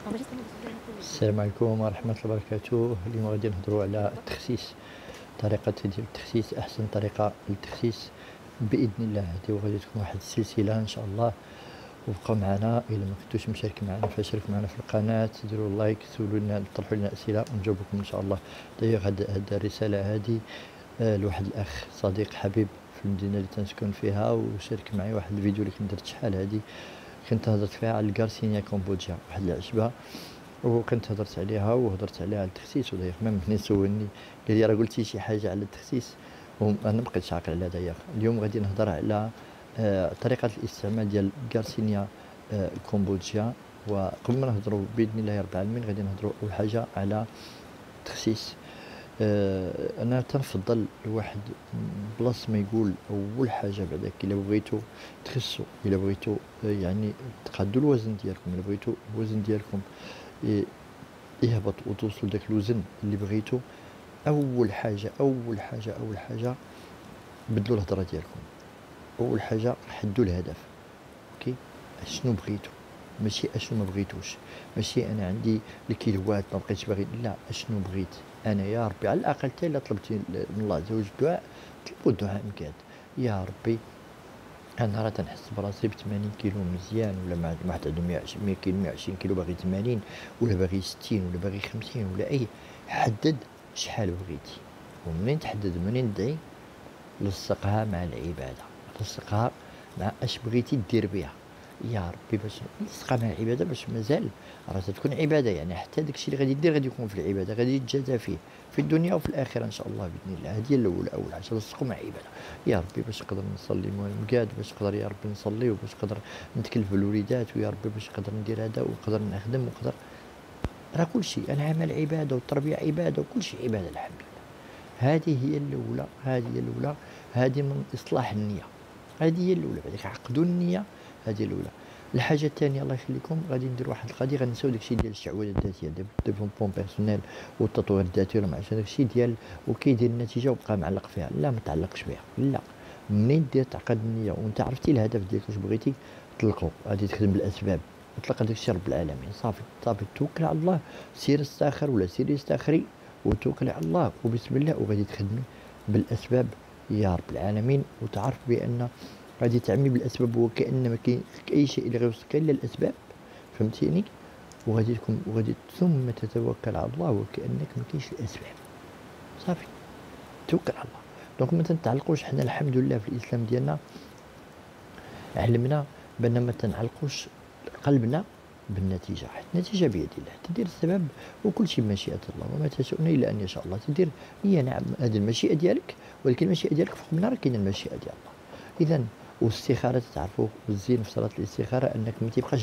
السلام عليكم ورحمة الله وبركاته. اليوم غادي نهضروا على التخسيس، طريقة ديال التخسيس، أحسن طريقة للتخسيس بإذن الله. هذه وغادي تكون واحد السلسلة إن شاء الله، وبقاو معنا. إلا ما كنتوش مشارك معنا فشارك معنا في القناة، ديروا لايك، سولوا لنا، طرحوا لنا أسئلة ونجاوبكم إن شاء الله. دايوغ هاد الرسالة هذه لواحد الأخ صديق حبيب في المدينة اللي تنسكن فيها، وشارك معي واحد الفيديو اللي كنت درت شحال هادي، كنت هضرت فيها على الكارسينيا كومبودجيا، واحد العشبة، وكنت هضرت عليها وهضرت عليها على التخسيس. ودايوغ ميم منين سولني قال لي راه قلتي شي حاجة على التخسيس وانا مبقيتش عاقل على دايوغ. اليوم غادي نهضر على طريقة الاستعمال ديال الكارسينيا كومبودجيا. وقبل ما نهضروا بإذن الله رب العالمين غادي نهضروا أول حاجة على التخسيس. انا تنفضل الواحد بلاص ما يقول اول حاجه بعداك الا بغيتو تخسوا، الا بغيتو يعني تقادوا الوزن ديالكم، الا بغيتو الوزن ديالكم يهبط وتوصلوا لذاك الوزن اللي بغيتو، اول حاجه بدلوا الهضره ديالكم. اول حاجه حدوا الهدف. اوكي، شنو بغيتو، ماشي اشنو ما بغيتوش، ماشي انا عندي الكيلوات ما بقيتش باغي، لا، اشنو بغيت انا يا ربي. على الاقل حتى الا طلبتي من الله عز وجل الدعاء، طلبوا الدعاء مكاد. يا ربي انا راه تنحس براسي ب 80 كيلو مزيان، ولا مع واحد عنده 100 كيلو، 120 كيلو باغي 80، ولا باغي 60، ولا باغي 50، ولا اي. حدد شحال بغيتي، ومنين تحدد منين تدعي لصقها مع العباده، لصقها مع اش بغيتي دير بها. يا ربي باش نلصقها مع العباده، باش مازال راه تكون عباده، يعني حتى داكشي اللي غادي دير غادي يكون في العباده، غادي يتجازى فيه في الدنيا وفي الاخره ان شاء الله باذن الله. هذه هي الاولى، اول حاجه لصقوا مع عباده. يا ربي باش نقدر نصلي مكاد، باش نقدر يا ربي نصلي، وباش نقدر نتكلف بالوليدات، ويا ربي باش نقدر ندير هذا، ونقدر نخدم، ونقدر راه كلشي العمل عباده، والتربيه عباده، وكلشي عباده الحمد لله. هذه هي الاولى، هذه من اصلاح النيه. هذه هي الاولى، بعدك عقدوا النيه، هذه الاولى. الحاجه الثانيه الله يخليكم، غادي ندير واحد القضيه، غنساو داكشي ديال الشعوذه الذاتيه، ديفلوبمون بيرسونيل والتطوير الذاتي، ولا معرفتش داكشي ديال وكيدير النتيجه وبقى معلق فيها. لا، ما تعلقش بها، لا. منين دير تعقد النيه وانت عرفتي الهدف ديالك واش بغيتي تطلقوا، غادي تخدم بالاسباب، اطلق هذاك الشيء رب العالمين، صافي صافي، توكل على الله. سير استاخر ولا سيري استاخري، وتوكلي على الله وبسم الله، وغادي تخدمي بالاسباب يا رب العالمين. وتعرف بان غادي تعمي بالاسباب، وكأن ما كاين اي شيء اللي غيوصلك الا الاسباب، فهمتيني. وغادي تكون ثم تتوكل على الله وكأنك ما كاينش الاسباب، صافي توكل على الله. دونك ما تنتعلقوش. حنا الحمد لله في الاسلام ديالنا علمنا بان ما تنعلقوش قلبنا بالنتيجه، حيت النتيجه بيد الله. تدير السبب وكل شيء بمشيئه الله، وما تشاءون الا ان يشاء الله. تدير هي نعم هذه المشيئه ديالك، ولكن المشيئه ديالك فوق منها راه كاينه المشيئه ديال الله. اذا والاستخاره تعرفوا الزين في صلاه الاستخاره انك ما تيبقاش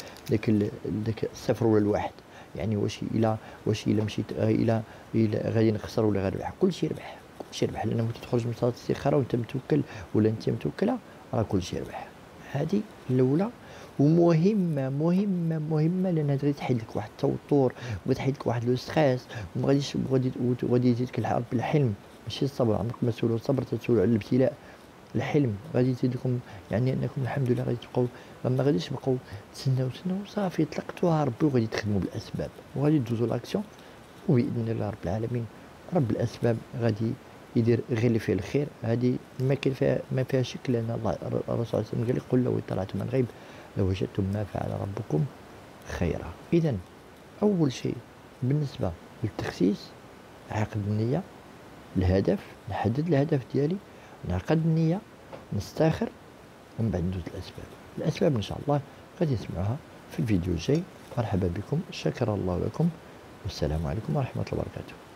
داك الصفر ولا الواحد، يعني واش الا مشيت الى غادي نخسر ولا غنربح، كل شيء ربح، كل شيء ربح. لان ملي تخرج من صلاه الاستخاره وانت متوكل ولا انت متوكله، راه كل شيء ربح. هذه الاولى، ومهمه مهمه مهمه، لان غادي تحيد لك واحد التوتر، وغادي تحيد لك واحد لو ستريس، وغادي يزيدك الحرب بالحلم، ماشي الصبر. عمرك ما تسولوا الصبر، تسولوا على الابتلاء. الحلم غادي يزيد لكم، يعني انكم الحمد لله غادي تبقاو ما غاديش تبقاو تسناو صافي، طلقتوها ربي، وغادي تخدموا بالاسباب، وغادي دوزوا لاكسيون، وباذن الله رب العالمين رب الاسباب غادي يدير غير اللي فيه الخير. هذه ما كاين فيها ما فيها شك، لان الله الرسول صلى الله عليه وسلم قال لك قل لو اطلعتم من الغيب لوجدتم ما فعل ربكم خيرا. اذا اول شيء بالنسبه للتخسيس، عقد النيه، الهدف، نحدد الهدف ديالي، نعقد النيه، نستاخر، ومن بعد ندوز الاسباب ان شاء الله غادي نسمعوها في الفيديو الجاي. مرحبا بكم، شكر الله لكم، والسلام عليكم ورحمه الله وبركاته.